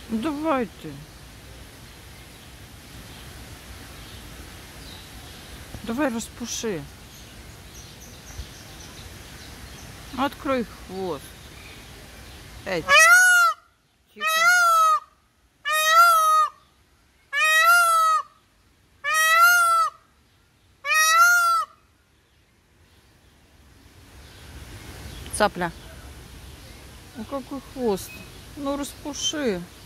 Ну, давай ты. Давай распуши. Открой хвост. Эй, тихо. Цапля. Ну какой хвост? Ну распуши.